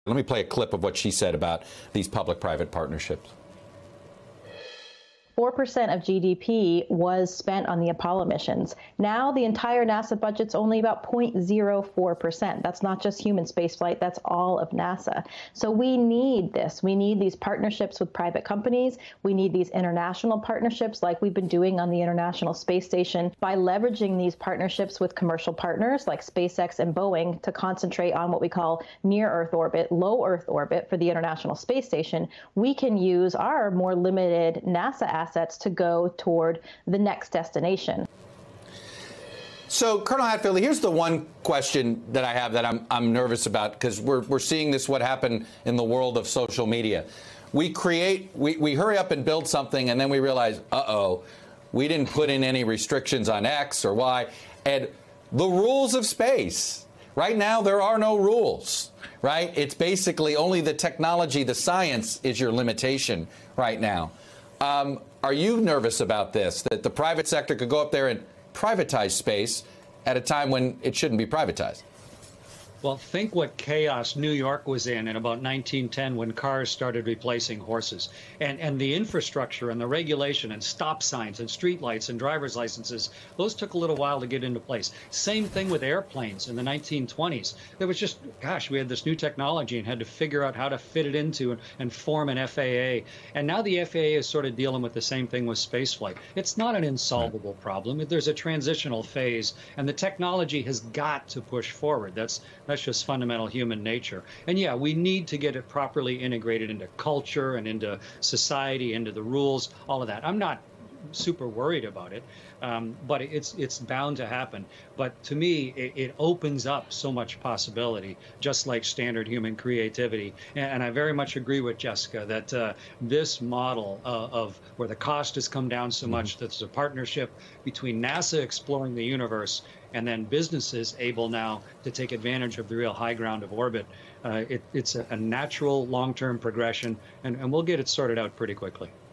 Let me play a clip of what she said about these public-private partnerships. 4% of GDP was spent on the Apollo missions. Now the entire NASA budget's only about 0.04%. That's not just human spaceflight, that's all of NASA. So we need this. We need these partnerships with private companies. We need these international partnerships like we've been doing on the International Space Station. By leveraging these partnerships with commercial partners like SpaceX and Boeing to concentrate on what we call near Earth orbit, low Earth orbit for the International Space Station, we can use our more limited NASA assets to go toward the next destination. So, Colonel Hadfield, here's the one question that I have that I'm nervous about, because we're seeing this what happened in the world of social media. We hurry up and build something, and then we realize, uh-oh, we didn't put in any restrictions on X or Y. And the rules of space, right now there are no rules, right? It's basically only the technology, the science is your limitation right now. Are you nervous about this, that the private sector could go up there and privatize space at a time when it shouldn't be privatized? Well, think what chaos New York was in about 1910 when cars started replacing horses. And the infrastructure and the regulation and stop signs and street lights and driver's licenses, those took a little while to get into place. Same thing with airplanes in the 1920s. There was just, gosh, we had this new technology and had to figure out how to fit it into and form an FAA. And now the FAA is sort of dealing with the same thing with spaceflight. It's not an insolvable problem. There's a transitional phase, and the technology has got to push forward. That's just fundamental human nature. And yeah, we need to get it properly integrated into culture and into society, into the rules, all of that. I'm not super worried about it, but it's bound to happen. But to me, it opens up so much possibility, just like standard human creativity. And I very much agree with Jessica that this model of where the cost has come down so much, that there's a partnership between NASA exploring the universe and then businesses able now to take advantage of the real high ground of orbit. It's a natural long-term progression, and we'll get it sorted out pretty quickly.